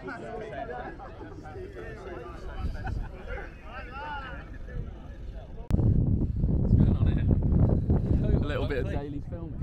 A little bit of daily filming.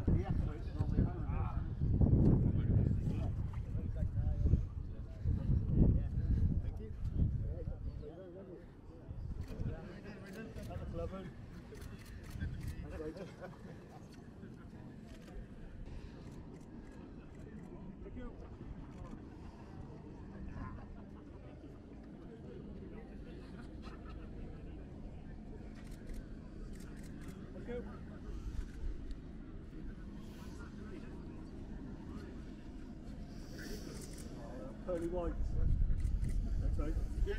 Pearly white. That's right. Yeah.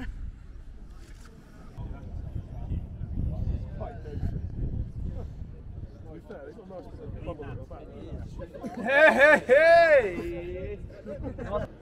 Quite big. To be fair, it's not nice because there's a bubble in the back. Hey, hey, hey!